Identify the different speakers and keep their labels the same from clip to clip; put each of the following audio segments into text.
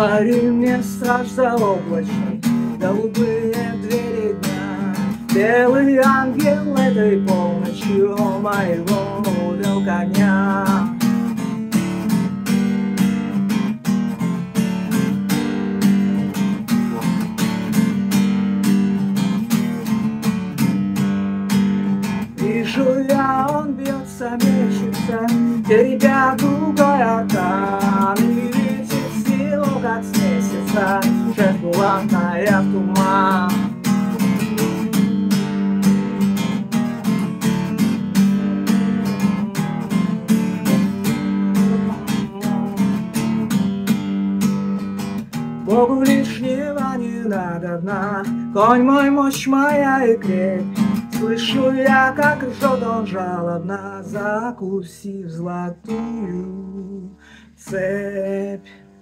Speaker 1: Говори мне, страж заоблачный, голубые двери дня, белый ангел этой полночью моего увел коня. Вижу я, он бьется, мечется, теребя тугой аркан, и ветер с него, как с месяца, шесть булатная в туман. Богу лишнего не надо дна, конь мой, мощь моя и крепь. Слышу я, как ржет он жалобно, закусив золотую цепь.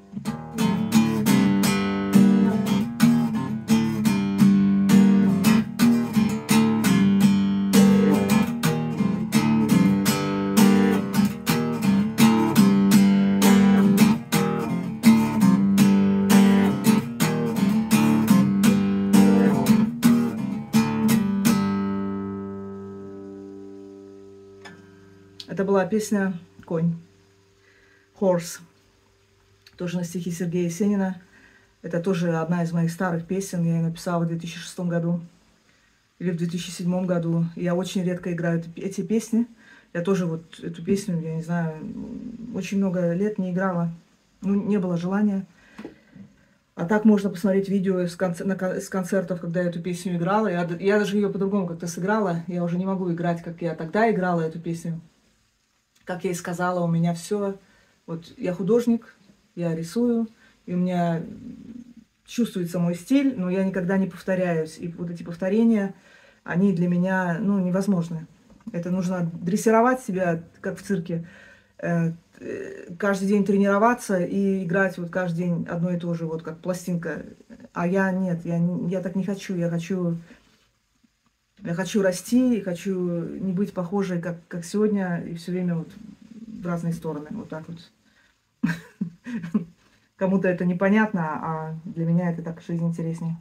Speaker 1: Это была песня «Конь», «Horse», тоже на стихи Сергея Есенина. Это тоже одна из моих старых песен, я ее написала в 2006 году или в 2007 году. Я очень редко играю эти песни. Я тоже вот эту песню, я не знаю, очень много лет не играла, ну, не было желания. А так можно посмотреть видео с концертов, когда я эту песню играла. Я даже ее по-другому как-то сыграла. Я уже не могу играть, как я тогда играла эту песню. Как я и сказала, у меня все. Вот я художник, я рисую, и у меня чувствуется мой стиль, но я никогда не повторяюсь. И вот эти повторения, они для меня, ну, невозможны. Это нужно дрессировать себя, как в цирке, каждый день тренироваться и играть вот каждый день одно и то же, вот как пластинка. А я нет, я так не хочу. Я хочу расти, хочу не быть похожей, как сегодня, и все время вот в разные стороны. Вот так вот. Кому-то это непонятно, а для меня это так жизнь интереснее.